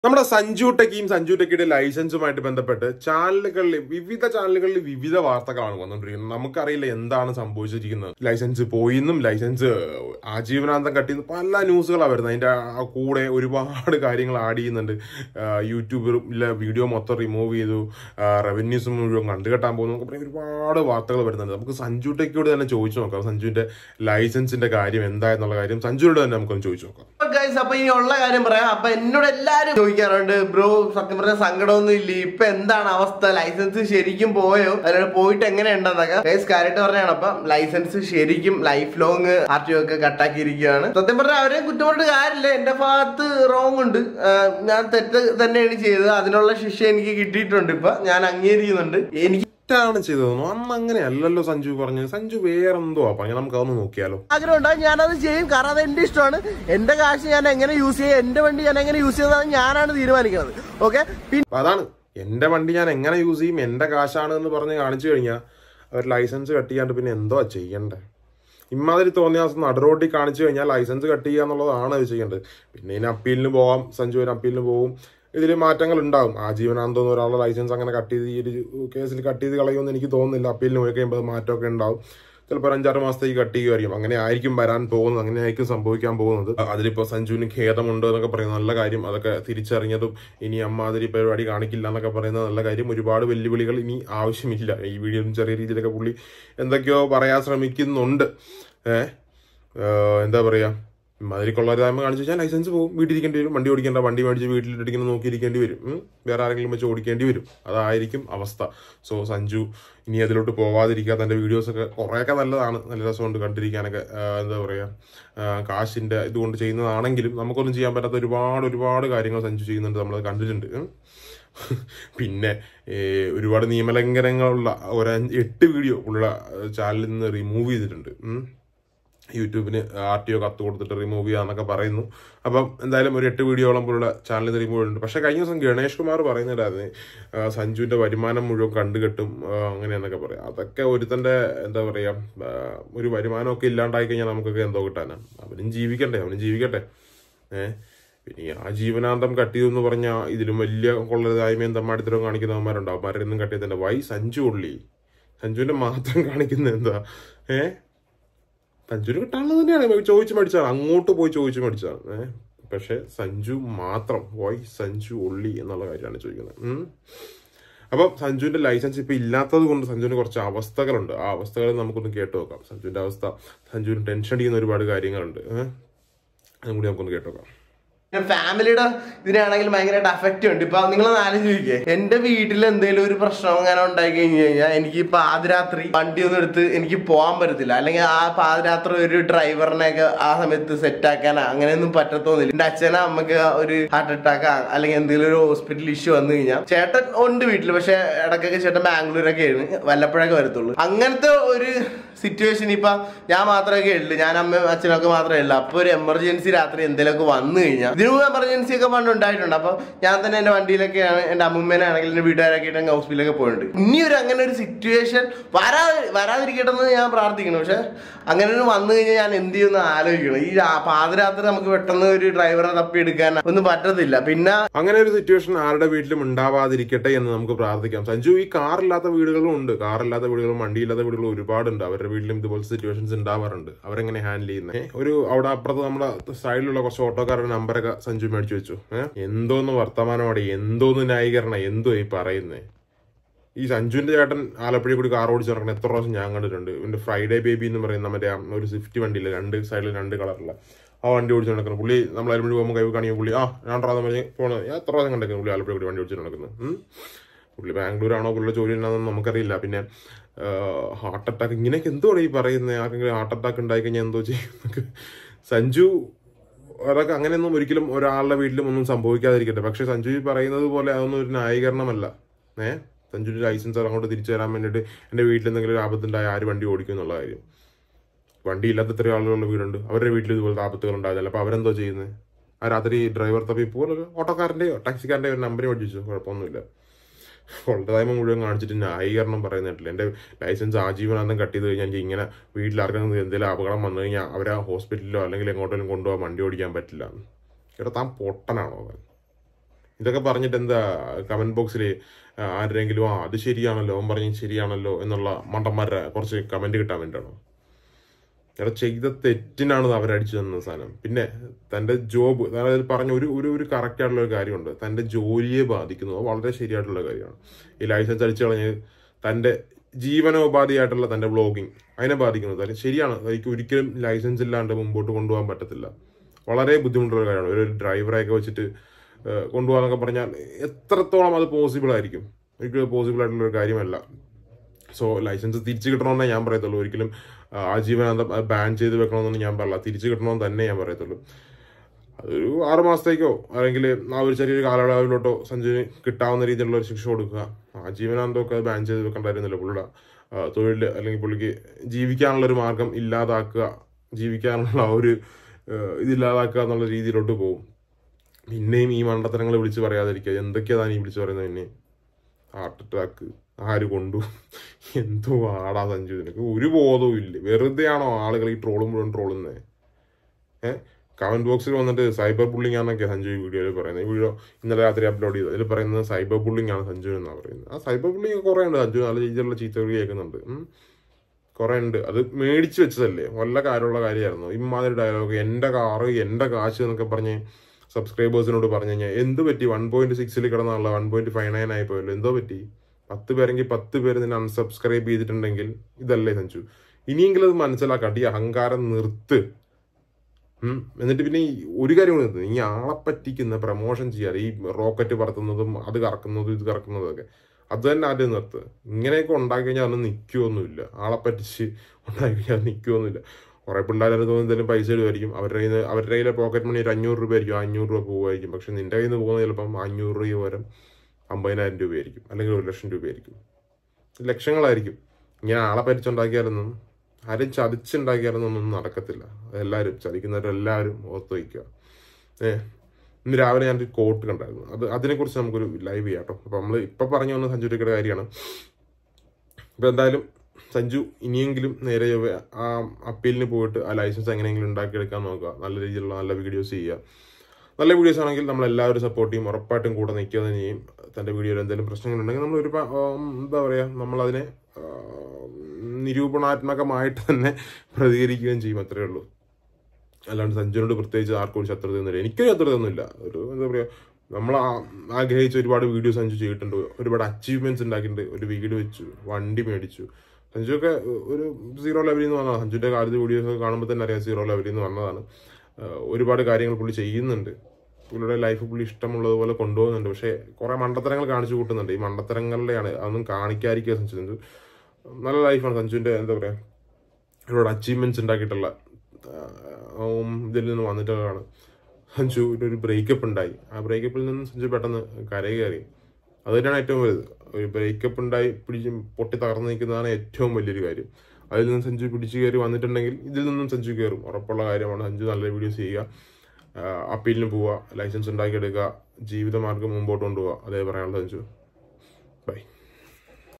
നമ്മുടെ സഞ്ജു ടെക്കിയുടെ ലൈസൻസുമായിട്ട് ബന്ധപ്പെട്ട് വിവിധ ചാനലുകളിൽ വിവിധ വാർത്തകളാണ് വന്നുകൊണ്ടിരിക്കുന്നത്. നമുക്കറിയില്ല എന്താണ് സംഭവിച്ചിരിക്കുന്നത്. ലൈസൻസ് പോയിന്നും ലൈസൻസ് ആജീവനാന്തം കട്ടിന്ന് പല ന്യൂസുകളാണ് വരുന്നത്. അതിന്റെ കൂടെ ഒരുപാട് കാര്യങ്ങൾ ആഡ് ചെയ്യുന്നുണ്ട്. യൂട്യൂബിലെ വീഡിയോ മൊത്തം റിമൂവ് ചെയ്തു, റവന്യൂസ് മുഴുവൻ കണ്ടുകെട്ടാൻ പോകുന്നു, ഒരുപാട് വാർത്തകൾ വരുന്നുണ്ട്. നമുക്ക് സഞ്ജു ടെക്കിയോട് തന്നെ ചോദിച്ചു നോക്കാം. സഞ്ജുവിന്റെ ലൈസൻസിന്റെ കാര്യം എന്തായെന്നുള്ള കാര്യം സഞ്ജുവിനോട് തന്നെ നമുക്കൊന്ന് ചോദിച്ചു നോക്കാം. അപ്പൊ ഇനി ഉള്ള കാര്യം പറയാം. അപ്പൊ എന്നോട് എല്ലാരും ചോദിക്കാറുണ്ട്, ബ്രോ സത്യം പറഞ്ഞ സങ്കടമൊന്നും ഇല്ല, ഇപ്പൊ എന്താണ് അവസ്ഥ, ലൈസൻസ് ശരിക്കും പോയോ, അതിനോട് പോയിട്ട് എങ്ങനെയുണ്ടെന്നൊക്കെ കാര്യമായിട്ട് പറഞ്ഞാണ്. അപ്പൊ ലൈസൻസ് ശരിക്കും ലൈഫ് ലോങ് RTO ഒക്കെ കട്ടാക്കിയിരിക്കുകയാണ്. സത്യം പറഞ്ഞാൽ അവരെ കുറ്റം പറഞ്ഞിട്ട് കാര്യമില്ല, എന്റെ ഭാഗത്ത് റോങ് ഉണ്ട്, ഞാൻ തെറ്റ് തന്നെയാണ് ചെയ്തത്, അതിനുള്ള ശിക്ഷ എനിക്ക് കിട്ടിയിട്ടുണ്ട്, ഇപ്പൊ ഞാൻ അംഗീകരിക്കുന്നുണ്ട്. എനിക്ക് ാണ് ചെയ്തതെന്നോ? അന്ന് അങ്ങനെയല്ലല്ലോ സഞ്ജു പറഞ്ഞു. സഞ്ജു വേറെന്തോ പറഞ്ഞു. നമുക്ക് അതൊന്ന് നോക്കിയാലോ? ആഗ്രഹം ഉണ്ടാവും, ഞാനത് ചെയ്യും. കാരണം അത് എന്റെ ഇഷ്ടമാണ്. എന്റെ കാശ് ഞാൻ എങ്ങനെ യൂസ് ചെയ്യും, എന്റെ വണ്ടി ഞാൻ എങ്ങനെ യൂസ് ചെയ്യുന്നത് ഞാനാണ് തീരുമാനിക്കുന്നത്. ഓക്കെ, അതാണ് എന്റെ വണ്ടി ഞാൻ എങ്ങനെ യൂസ് ചെയ്യും, എന്റെ കാശാണ് എന്ന് പറഞ്ഞ് കാണിച്ചു കഴിഞ്ഞാൽ അവർ ലൈസൻസ് കട്ട് ചെയ്യാണ്ട് പിന്നെ എന്തോ ചെയ്യണ്ടേ? ഇമാതിരി തോന്നിയ നടുറോട്ടിൽ കാണിച്ചു കഴിഞ്ഞാൽ ലൈസൻസ് കട്ട് ചെയ്യുക എന്നുള്ളതാണ് അത് ചെയ്യേണ്ടത്. പിന്നെ ഇതിന് അപ്പീലിന് പോവാം, സഞ്ജുവിന് അപ്പീലിന് പോവും, ഇതിൽ മാറ്റങ്ങൾ ഉണ്ടാവും. ആജീവനാന്തം ഒരാളുടെ ലൈസൻസ് അങ്ങനെ കട്ട് ചെയ്ത് ഈ ഒരു കേസിൽ കട്ട് ചെയ്ത് കളയുമെന്ന് എനിക്ക് തോന്നുന്നില്ല. അപ്പീലിന് പോയി കഴിയുമ്പോൾ മാറ്റമൊക്കെ ഉണ്ടാവും. ചിലപ്പോൾ 5-6 മാസത്തേക്ക് കട്ട് ചെയ്യുമായിരിക്കും. അങ്ങനെ ആയിരിക്കും വരാൻ പോകുന്നത്, അങ്ങനെ ആയിരിക്കും സംഭവിക്കാൻ പോകുന്നത്. അതിലിപ്പോൾ സഞ്ജുവിന് ഖേദമുണ്ട് എന്നൊക്കെ പറയുന്നത് നല്ല കാര്യം. അതൊക്കെ തിരിച്ചറിഞ്ഞതും ഇനി അമ്മാതിരി പരിപാടി കാണിക്കില്ല എന്നൊക്കെ പറയുന്നത് നല്ല കാര്യം. ഒരുപാട് വെല്ലുവിളികൾ ഇനി ആവശ്യമില്ല. ഈ വീഡിയോയിലും ചെറിയ രീതിയിലൊക്കെ പുള്ളി എന്തൊക്കെയോ പറയാൻ ശ്രമിക്കുന്നുണ്ട്. എന്താ പറയുക, മാതിരിക്കുള്ളവരായ്മ കാണിച്ചു കഴിഞ്ഞാൽ ലൈസൻസ് പോകും, വീട്ടിലിരിക്കേണ്ടി വരും, വണ്ടി ഓടിക്കേണ്ട, വണ്ടി മേടിച്ച് വീട്ടിലിട്ടിരിക്കുന്ന നോക്കിയിരിക്കേണ്ടി വരും, വേറെ ആരെങ്കിലും വെച്ച് ഓടിക്കേണ്ടി വരും. അതായിരിക്കും അവസ്ഥ. സോ സഞ്ജു ഇനി അതിലോട്ട് പോവാതിരിക്കുക. തൻ്റെ വീഡിയോസൊക്കെ കുറേയൊക്കെ നല്ലതാണ്, നല്ല രസമുണ്ട് കണ്ടിരിക്കാനൊക്കെ. എന്താ പറയുക, കാശിൻ്റെ ഇതുകൊണ്ട് ചെയ്യുന്നതാണെങ്കിലും നമുക്കൊന്നും ചെയ്യാൻ പറ്റാത്ത ഒരുപാട് കാര്യങ്ങൾ സഞ്ജു ചെയ്യുന്നുണ്ട്, നമ്മളത് കണ്ടിട്ടുണ്ട്. പിന്നെ ഒരുപാട് നിയമലംഘനങ്ങളുള്ള 8 വീഡിയോ ഉള്ള ചാനലിൽ നിന്ന് റിമൂവ് ചെയ്തിട്ടുണ്ട്. യൂട്യൂബിന് RTO കത്ത് കൊടുത്തിട്ട് റിമൂവ് ചെയ്യാന്നൊക്കെ പറയുന്നു. അപ്പം എന്തായാലും ഒരു 8 വീഡിയോളം പോലുള്ള ചാനലിൽ റിമൂവ് ചെയ്തിട്ടുണ്ട്. പക്ഷേ കഴിഞ്ഞ ദിവസം ഗണേഷ് കുമാർ പറയുന്നുണ്ടായിരുന്നു സഞ്ജുവിന്റെ വരുമാനം മുഴുവൻ കണ്ടുകെട്ടും അങ്ങനെയെന്നൊക്കെ പറയാം. അതൊക്കെ ഒരുത്തന്റെ എന്താ പറയാ, ഒരു വരുമാനമൊക്കെ ഇല്ലാണ്ടായി കഴിഞ്ഞാൽ നമുക്കൊക്കെ എന്തോ കിട്ടാനാണ്. അവനും ജീവിക്കട്ടെ. പിന്നെ ആ ജീവനാന്തം കട്ട് ചെയ്തെന്ന് പറഞ്ഞാൽ ഇതിലും വലിയ കൊള്ളരുതായ്മയും തമ്മാടിത്തരവും കാണിക്കുന്നവന്മാരുണ്ടാവും. അവന്മാരൊന്നും കട്ട് ചെയ്തതിന്റെ വൈ സഞ്ജു ഉള്ളി, സഞ്ജുവിന്റെ മാത്രം കാണിക്കുന്നത് എന്താ? സഞ്ജുവിന് കിട്ടാനുള്ളത് തന്നെയാണ്, ചോദിച്ചു മേടിച്ചാണ്, അങ്ങോട്ട് പോയി ചോദിച്ചു മേടിച്ചാണ്. പക്ഷെ സഞ്ജു മാത്രം, വൈ സഞ്ജു ഉള്ളി എന്നുള്ള കാര്യമാണ് ചോദിക്കുന്നത്. അപ്പം സഞ്ജുവിന്റെ ലൈസൻസ് ഇപ്പൊ ഇല്ലാത്തത് കൊണ്ട് സഞ്ജുവിന് കുറച്ച് അവസ്ഥകളുണ്ട്. ആ അവസ്ഥകൾ നമുക്കൊന്ന് കേട്ടു നോക്കാം. സഞ്ജുവിന്റെ അവസ്ഥ, സഞ്ജുവിന് ടെൻഷൻ അടിക്കുന്ന ഒരുപാട് കാര്യങ്ങളുണ്ട്. അതും കൂടി നമുക്കൊന്ന് കേട്ടു നോക്കാം. ഫാമിലിയുടെ ഇതിനാണെങ്കിൽ ഭയങ്കരമായിട്ട് അഫക്റ്റ് ഉണ്ട്. ഇപ്പൊ നിങ്ങളൊന്ന് ആലോചിക്കുക, എന്റെ വീട്ടിൽ എന്തെങ്കിലും ഒരു പ്രശ്നം അങ്ങനെ ഉണ്ടായി കഴിഞ്ഞു കഴിഞ്ഞാൽ എനിക്ക് പാതിരാത്രി വണ്ടി ഒന്നും എടുത്ത് എനിക്ക് പോകാൻ പറ്റത്തില്ല. അല്ലെങ്കിൽ ആ പാതിരാത്രി ഒരു ഡ്രൈവറിനെയൊക്കെ ആ സമയത്ത് സെറ്റ് ആക്കാനോ അങ്ങനെയൊന്നും പറ്റത്തൊന്നുമില്ല. എന്റെ അച്ഛനോ അമ്മക്ക് ഒരു ഹാർട്ട് അറ്റാക്ക് അല്ലെങ്കിൽ എന്തെങ്കിലും ഒരു ഹോസ്പിറ്റൽ ഇഷ്യൂ വന്നു കഴിഞ്ഞാൽ, ചേട്ടൻ ഉണ്ട് വീട്ടിൽ, പക്ഷെ ഇടയ്ക്കൊക്കെ ചേട്ടൻ ബാംഗ്ലൂരൊക്കെ വല്ലപ്പോഴൊക്കെ വരത്തുള്ളൂ. അങ്ങനത്തെ ഒരു സിറ്റുവേഷൻ ഇപ്പൊ ഞാൻ മാത്രമൊക്കെ ഉള്ളു, ഞാൻ അമ്മയും അച്ഛനൊക്കെ മാത്രമേ ഉള്ളൂ. അപ്പൊ ഒരു എമർജൻസി രാത്രി എന്തെങ്കിലുമൊക്കെ വന്നു കഴിഞ്ഞാൽ, ഇതിനു എമർജൻസി ഒക്കെ പണ്ട് ഉണ്ടായിട്ടുണ്ട്. അപ്പൊ ഞാൻ തന്നെ എന്റെ വണ്ടിയിലൊക്കെയാണ്, എന്റെ അമ്മൂമ്മേനാണെങ്കിൽ എന്റെ വീട്ടുകാരൊക്കെ ആയിട്ട് ഹോസ്പിറ്റലൊക്കെ പോയിട്ടുണ്ട്. ഇനി അങ്ങനെ ഒരു സിറ്റുവേഷൻ വരാതിരിക്കട്ടെ എന്ന് ഞാൻ പ്രാർത്ഥിക്കണം. പക്ഷെ അങ്ങനെ ഒരു വന്നു കഴിഞ്ഞാൽ ഞാൻ എന്ത് ചെയ്യുമെന്ന് ആലോചിക്കണം. ഈ പാതിരാത്രി നമുക്ക് പെട്ടെന്ന് ഒരു ഡ്രൈവറെ തപ്പിയെടുക്കാൻ ഒന്നും പറ്റത്തില്ല. പിന്നെ അങ്ങനെ ഒരു സിറ്റുവേഷൻ ആരുടെ വീട്ടിലും ഉണ്ടാവാതിരിക്കട്ടെ എന്ന് നമുക്ക് പ്രാർത്ഥിക്കാം. സഞ്ജു, ഈ കാറില്ലാത്ത വീടുകളും ഉണ്ട്, കാറില്ലാത്ത വീടുകളും വണ്ടിയില്ലാത്ത വീടുകളും ഒരുപാടുണ്ട്. അവരുടെ വീട്ടിലും ഇതുപോലെ സിറ്റുവേഷൻസ് ഉണ്ടാവാറുണ്ട്. അവരെങ്ങനെ ഹാൻഡിൽ ചെയ്യുന്നത്? അവിടെ അപ്പുറത്ത് നമ്മുടെ സൈഡിലുള്ള കുറച്ച് ഓട്ടോക്കാരുടെ നമ്പറൊക്കെ സഞ്ജു മേടിച്ചു വെച്ചു. എന്തോന്ന് വർത്തമാനമാണ്, എന്തോന്ന് ന്യായീകരണം, എന്തോ ഈ പറയുന്നേ? ഈ സഞ്ജുവിന്റെ ചേട്ടൻ ആലപ്പുഴ കൂടി കാർ ഓടിച്ച് നടക്കണം എത്ര പ്രാവശ്യം ഞാൻ കണ്ടിട്ടുണ്ട്. ഇവന്റെ ഫ്രൈഡേ ബേബി എന്ന് പറയുന്ന മറ്റേ ഒരു സ്വിഫ്റ്റ് വണ്ടിയില്ല, 2 സൈഡിൽ 2 കളറുള്ള ആ വണ്ടി ഓടിച്ച് നടക്കുന്നത്. പുള്ളി നമ്മൾ ആലപ്പുഴ പോകുമ്പോൾ കൈ കാണിക്കും, പുള്ളി രണ്ടാമത് പറഞ്ഞ് പോണത് ഞാൻ എത്ര പ്രാവശ്യം കണ്ടേക്കുന്നു പുള്ളി ആലപ്പുഴ കൂടി വണ്ടി ഓടിച്ച് നടക്കുന്നത്. പുള്ളി ബാംഗ്ലൂരാണോ പുള്ളിയുടെ ജോലി ഉണ്ടാകുന്ന നമുക്കറിയില്ല. പിന്നെ ഹാർട്ട് അറ്റാക്ക്, ഇങ്ങനെയൊക്കെ എന്തോ ഈ പറയുന്നത്? ആർക്കെങ്കിലും ഹാർട്ട് അറ്റാക്ക് ഉണ്ടായി കഴിഞ്ഞാൽ എന്തോ ചെയ്യും? സഞ്ജു അതൊക്കെ അങ്ങനെയൊന്നും ഒരിക്കലും ഒരാളുടെ വീട്ടിലും ഒന്നും സംഭവിക്കാതിരിക്കട്ടെ. പക്ഷെ സഞ്ജു പറയുന്നത് പോലെ അതൊന്നും ഒരു ന്യായീകരണമല്ല. സഞ്ജുവിന്റെ ലൈസൻസ് അങ്ങോട്ട് തിരിച്ചു തരാൻ വേണ്ടിയിട്ട് എൻ്റെ വീട്ടിൽ എന്തെങ്കിലും ഒരു ആപത്തുണ്ടായി ആര് വണ്ടി ഓടിക്കും എന്നുള്ള കാര്യം. വണ്ടി ഇല്ലാത്ത എത്ര ആളുകളുള്ള വീടുണ്ട്, അവരുടെ വീട്ടിൽ ഇതുപോലത്തെ ആപത്തുകൾ ഉണ്ടാകുന്നില്ല. അപ്പോൾ അവരെന്തോ ചെയ്യുന്നത്? ആ രാത്രി ഡ്രൈവർ തപ്പി പോലെ ഓട്ടോക്കാരൻ്റെയോ ടാക്സിക്കാരൻ്റെയോ ഒരു നമ്പർ മേടിച്ചു, കുഴപ്പമൊന്നുമില്ല. കൊള്ളതായ്മ മുഴുവൻ കാണിച്ചിട്ട് ന്യായീകരണം പറയുന്നിട്ടില്ല. എൻ്റെ ലൈസൻസ് ആജീവനാന്തം കട്ട് ചെയ്ത് കഴിഞ്ഞാൽ ഇങ്ങനെ വീട്ടിലാർക്കും എന്തെങ്കിലും അപകടം വന്നു കഴിഞ്ഞാൽ അവരെ ഹോസ്പിറ്റലിലോ അല്ലെങ്കിൽ എങ്ങോട്ടെങ്കിലും കൊണ്ടുപോകാൻ വണ്ടി ഓടിക്കാൻ പറ്റില്ല. ഇവിടെ താൻ പൊട്ടനാണോ? ഇതൊക്കെ പറഞ്ഞിട്ട് എന്താ കമന്റ് ബോക്സിൽ ആരെങ്കിലും അത് ശരിയാണല്ലോ അവൻ പറഞ്ഞത് ശരിയാണല്ലോ എന്നുള്ള മണ്ടന്മാരുടെ കുറച്ച് കമന്റ് കിട്ടാൻ വേണ്ടിയാണോ? ഇവിടെ ചെയ്ത തെറ്റിനാണ് അവരടിച്ചു തന്ന സാധനം. പിന്നെ തൻ്റെ ജോബ്, അതായത് പറഞ്ഞ ഒരു കറക്റ്റ് ആയിട്ടുള്ള ഒരു കാര്യമുണ്ട്, തൻ്റെ ജോലിയെ ബാധിക്കുന്നത് വളരെ ശരിയായിട്ടുള്ള കാര്യമാണ്. ഈ ലൈസൻസ് അടിച്ചു കളഞ്ഞ് തൻ്റെ ജീവനോപാധിയായിട്ടുള്ള തൻ്റെ വ്ളോഗിങ് അതിനെ ബാധിക്കുന്നത് അത് ശരിയാണ്. എനിക്ക് ഒരിക്കലും ലൈസൻസ് ഇല്ലാണ്ട് മുമ്പോട്ട് കൊണ്ടുപോകാൻ പറ്റത്തില്ല. വളരെ ബുദ്ധിമുട്ടുള്ള കാര്യമാണ്. ഒരു ഡ്രൈവറെയൊക്കെ വെച്ചിട്ട് കൊണ്ടുപോകാന്നൊക്കെ പറഞ്ഞാൽ എത്രത്തോളം അത് പോസിബിൾ ആയിരിക്കും? ഒരിക്കലും പോസിബിൾ ആയിട്ടുള്ള ഒരു കാര്യമല്ല. സോ ലൈസൻസ് തിരിച്ചു കിട്ടണമെന്നേ ഞാൻ പറയത്തുള്ളൂ. ഒരിക്കലും ആജീവനാന്തം ബാൻ ചെയ്ത് വെക്കണമെന്നൊന്നും ഞാൻ പറയില്ല. തിരിച്ചു കിട്ടണമെന്ന് തന്നെ ഞാൻ പറയത്തുള്ളൂ. അതൊരു 6 മാസത്തേക്കോ അല്ലെങ്കിൽ ആ ഒരു ചെറിയൊരു കാലയളവിലോട്ടോ സഞ്ജുവിന് കിട്ടാവുന്ന രീതിയിലുള്ള ഒരു ശിക്ഷ കൊടുക്കുക. ആജീവനാന്തമൊക്കെ അത് ബാൻ ചെയ്ത് വെക്കേണ്ടായിരുന്നില്ല. പുള്ളിയുടെ തൊഴിൽ അല്ലെങ്കിൽ പുള്ളിക്ക് ജീവിക്കാനുള്ളൊരു മാർഗം ഇല്ലാതാക്കുക, ജീവിക്കാനുള്ള ഒരു ഇതില്ലാതാക്കുക എന്നുള്ള രീതിയിലോട്ട് പോകും. പിന്നെയും ഈ മണ്ടത്തരങ്ങൾ വിളിച്ച് പറയാതിരിക്കുക. എന്തൊക്കെയാണ് ഈ വിളിച്ച് പറയുന്നത്? പിന്നെ ഹാർട്ട് അറ്റാക്ക് ആര് കൊണ്ടു, എന്തോ ആടാ സഞ്ജു, നിനക്ക് ഒരു ബോധവും ഇല്ല. വെറുതെയാണോ ആളുകൾ ഈ ട്രോളും മുഴുവൻ ട്രോളുന്നത്? കമന്റ് ബോക്സിൽ വന്നിട്ട് സൈബർ ബുള്ളിങ് ആണെന്നൊക്കെ സഞ്ജു ഈ വീഡിയോയിൽ പറയുന്നത്. ഈ വീഡിയോ ഇന്നലെ രാത്രി അപ്ലോഡ് ചെയ്തു. അതിൽ പറയുന്നത് സൈബർ ബുള്ളിങ് ആണ് സഞ്ജു എന്നാണ് പറയുന്നത്. ആ സൈബർ ബുള്ളിങ് കുറേ ഉണ്ട്. സഞ്ജു നല്ല രീതിയിലുള്ള ചീത്തവിളി കേൾക്കുന്നുണ്ട്, കുറേ ഉണ്ട്. അത് മേടിച്ച് വെച്ചതല്ലേ, വല്ല കാര്യമുള്ള കാര്യമായിരുന്നു. ഇമാതിരി ഡയലോഗ്, എൻ്റെ കാറ് എൻ്റെ കാശ് എന്നൊക്കെ പറഞ്ഞ് സബ്സ്ക്രൈബേഴ്സിനോട് പറഞ്ഞു കഴിഞ്ഞാൽ എന്ത് പറ്റി? 1.6 കിടന്നുള്ള 1.59 ആയിപ്പോയല്ലോ. എന്തോ പറ്റി? 10 പേരെങ്കിൽ 10 പേര് നിന്നെ അൺസബ്സ്ക്രൈബ് ചെയ്തിട്ടുണ്ടെങ്കിൽ ഇതല്ലേ സഞ്ജു? ഇനിയെങ്കിലും അത് മനസ്സിലാക്കാട്ട്. ഈ അഹങ്കാരം നിർത്ത്. എന്നിട്ട് പിന്നെ ഒരു കാര്യം കൂടി നിർത്തുന്നത്, ഈ ആളെ പറ്റിക്കുന്ന പ്രമോഷൻ ചെയ്യാറ്, ഈ റോക്കറ്റ് പറത്തുന്നതും അത് കറക്കുന്നതും ഇത് കറക്കുന്നതും ഒക്കെ, അത് തന്നെ ആദ്യം നിർത്ത്. ഇങ്ങനെയൊക്കെ ഉണ്ടാക്കി കഴിഞ്ഞാൽ അതൊന്നും നിൽക്കുമൊന്നുമില്ല. ആളെ പറ്റിച്ച് ഉണ്ടാക്കി കഴിഞ്ഞാൽ അത് നിൽക്കുമൊന്നുമില്ല. കുറെ പിള്ളേരെ തോന്നുന്നു എന്തെങ്കിലും പൈസ ഇടുമായിരിക്കും. അവരുടെ കയ്യിലെ പോക്കറ്റ് മണി ഒരു 500 രൂപ ആയിരിക്കും. 500 രൂപ പോകുമായിരിക്കും. പക്ഷെ നിന്റെ കയ്യിൽ നിന്ന് പോകുന്നത് ചിലപ്പം 500 രൂപ പകരം 50,000 രൂപയായിരിക്കും, അല്ലെങ്കിൽ 1,00,000 രൂപയായിരിക്കും. ലക്ഷങ്ങളായിരിക്കും. ഇങ്ങനെ ആളെ പറ്റിച്ചുണ്ടാക്കിയാലൊന്നും, ആരും ചതിച്ചുണ്ടാക്കിയാലൊന്നും ഒന്നും നടക്കത്തില്ല. അതെല്ലാവരും ചതിക്കുന്നവരെല്ലാവരും ഓർത്ത് വയ്ക്കുക. ഇന്ന് രാവിലെ ഞാനൊരു കോട്ട് കണ്ടായിരുന്നു. അതിനെക്കുറിച്ച് നമുക്കൊരു ലൈവ് ചെയ്യാം കേട്ടോ. അപ്പോൾ നമ്മൾ ഇപ്പം പറഞ്ഞു വന്ന സഞ്ജു ടിക്കയുടെ കാര്യമാണ്. അപ്പോൾ എന്തായാലും സഞ്ജു ഇനിയെങ്കിലും നേരെ ആ അപ്പീലിന് പോയിട്ട് ആ ലൈസൻസ് എങ്ങനെയെങ്കിലും ഉണ്ടാക്കിയെടുക്കാൻ നോക്കുക. നല്ല രീതിയിലുള്ള നല്ല വീഡിയോസ് ചെയ്യുക. നല്ല വീഡിയോസ് ആണെങ്കിൽ നമ്മളെല്ലാവരും സപ്പോർട്ട് ചെയ്യും. ഉറപ്പായിട്ടും കൂടെ നിൽക്കുക തന്നെ ചെയ്യും. തൻ്റെ വീഡിയോയിൽ എന്തെങ്കിലും പ്രശ്നങ്ങളുണ്ടെങ്കിൽ നമ്മൾ എന്താ പറയുക, നമ്മളതിനെ നിരൂപണാത്മകമായിട്ട് തന്നെ പ്രതികരിക്കുകയും ചെയ്യും. അത്രയേ ഉള്ളൂ. അല്ലാണ്ട് സഞ്ജുവിനോട് പ്രത്യേകിച്ച് ആർക്കും ഒരു ശത്രുതയൊന്നുമില്ല. എനിക്കൊരു ശത്രുതയൊന്നുമില്ല. എന്താ പറയുക, നമ്മൾ ആഗ്രഹിച്ച ഒരുപാട് വീഡിയോസ് സഞ്ജു ചെയ്തിട്ടുണ്ട്. ഒരുപാട് അച്ചീവ്മെന്റ്സ് ഉണ്ടാക്കിയിട്ടുണ്ട്. ഒരു വീട് വെച്ചു, വണ്ടി മേടിച്ചു. സഞ്ജുവൊക്കെ ഒരു 0 ലെവലിൽ നിന്ന് വന്നതാണ്. സഞ്ജുവിൻ്റെ ആദ്യത്തെ വീഡിയോസ് ഒക്കെ കാണുമ്പോൾ തന്നെ അറിയാം 0 ലെവലിൽ നിന്ന് വന്നതാണ്. ഒരുപാട് കാര്യങ്ങൾ പുള്ളി ചെയ്യുന്നുണ്ട്. പുള്ളിയുടെ ലൈഫ് പുള്ളി ഇഷ്ടമുള്ളതുപോലെ കൊണ്ടുപോകുന്നുണ്ട്. പക്ഷേ കുറേ മണ്ടത്തരങ്ങൾ കാണിച്ചു കൂട്ടുന്നുണ്ട്. ഈ മണ്ടത്തരങ്ങളുടെയാണ്, അതൊന്നും കാണിക്കാതിരിക്കുക സഞ്ജു. നല്ല ലൈഫാണ് സഞ്ജുവിൻ്റെ. എന്താ പറയുക, ഒരുപാട് അച്ചീവ്മെന്റ്സ് ഉണ്ടാക്കിയിട്ടുള്ള ഇതിൽ നിന്ന് വന്നിട്ടുള്ളതാണ്. സഞ്ജുവിൻ്റെ ഒരു ബ്രേക്കപ്പ് ഉണ്ടായി. ആ ബ്രേക്കപ്പിൽ നിന്ന് സഞ്ജു പെട്ടെന്ന് കരകയറി. അത് തന്നെയാണ് ഏറ്റവും വലുത്. ഒരു ബ്രേക്കപ്പ് ഉണ്ടായി പൊട്ടി തകർന്നു നിൽക്കുന്നതാണ് ഏറ്റവും വലിയൊരു കാര്യം. അതിൽ നിന്ന് സഞ്ജു പിടിച്ചു കയറി വന്നിട്ടുണ്ടെങ്കിൽ ഇതിൽ നിന്നും സഞ്ജു കയറും. ഉറപ്പുള്ള കാര്യമാണ്. സഞ്ജു നല്ല വീഡിയോസ് ചെയ്യുക, അപ്പീലിന് പോവുക, ലൈസൻസ് ഉണ്ടാക്കിയെടുക്കുക, ജീവിതമാർഗം മുമ്പോട്ട് കൊണ്ടുപോവുക. അതേ പറയാനുള്ളത് സഞ്ജു. ബൈ.